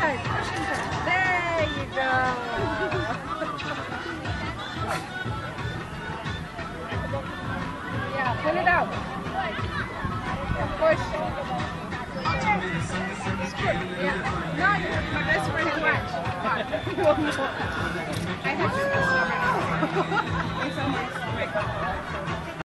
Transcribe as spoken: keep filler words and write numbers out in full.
inside. Push inside. There you go. Yeah, pull it out. Push. Yeah. No, my best friend is watch. Watch. I have to. It's on my stomach.